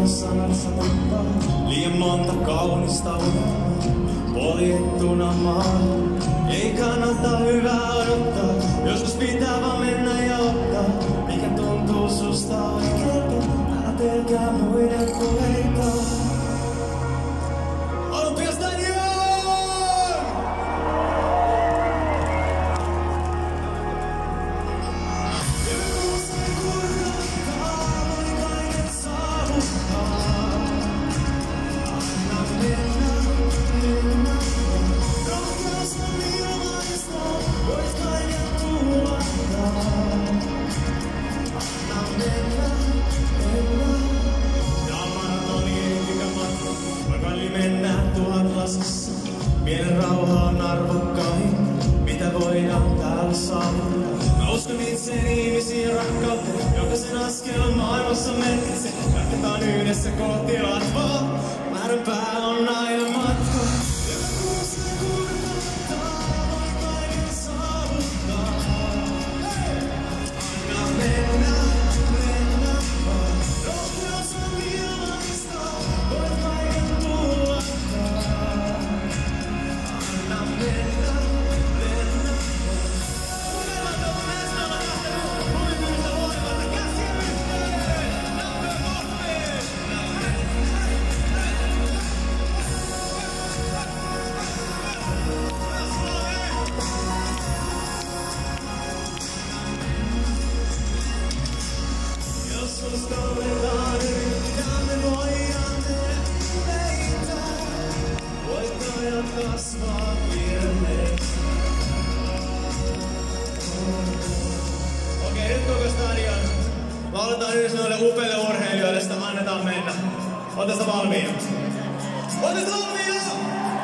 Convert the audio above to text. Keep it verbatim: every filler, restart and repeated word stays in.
sanat sanottaa, liian monta kaunista unelmaa, poljettuna maan. Ei kannata hyvää odottaa, joskus pitää vaan mennä ja ottaa, mikä tuntuu susta oikealta, älä pelkää muiden puheita. Olympiastadion! Mielen rauha on arvokkain, mitä voidaan täällä saavuttaa. Mä uskon itseeni ihmisiin rakkauteen, jokaisen askel maailmassa merkitsee. Jatketaan yhdessä kohti latvoa, määränpää on aina matka. Joka kuussa kurkottaa, voi kaiken saavuttaa. Anna mennä, mennä vaan. Rohkeus on ilmaista, voit kaiken tuottaa. Kasvaa virheeksi. Okei, nyt koko stadion. Lauletaan yhdessä noille upeille urheilijoille, sitä annetaan mennä. Ootte sitä valmiina? Ootte sitä valmiina?